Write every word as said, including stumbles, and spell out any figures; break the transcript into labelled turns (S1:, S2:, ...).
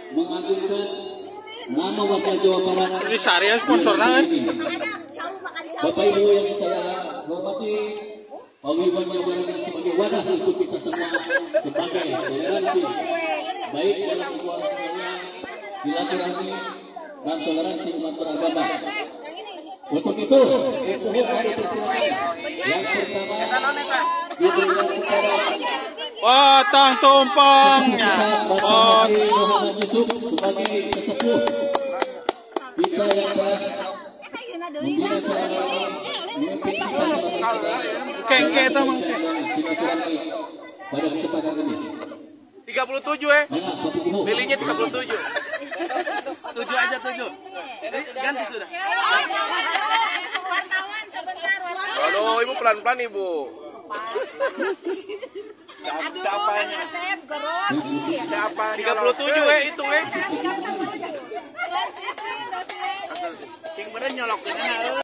S1: mengagungkan nama warga Jawa Barat.
S2: Ini syariah sponsornya kan?
S1: Bapak Ibu yang saya hormati, Paguyuban Jawa Barat sebagai wadah untuk kita semua sebagai toleransi, baik dalam keluarga, silaturahmi dan toleransi umat beragama. Untuk itu, hari yang pertama diberikan kepada
S2: Potong tumpengnya. Pot.
S1: Muhammad Yusuf sebagai sesepuh kita yang telah membina selama memimpin kita
S2: Kengke itu mah.
S1: pada kesempatan ini.
S2: tiga puluh tujuh eh. Pilihnya tiga puluh tujuh. tujuh aja tujuh. Ganti sudah. Aduh, Ibu pelan-pelan Ibu. Apanya? tiga puluh tujuh eh, hitung eh. King bener nyolokin.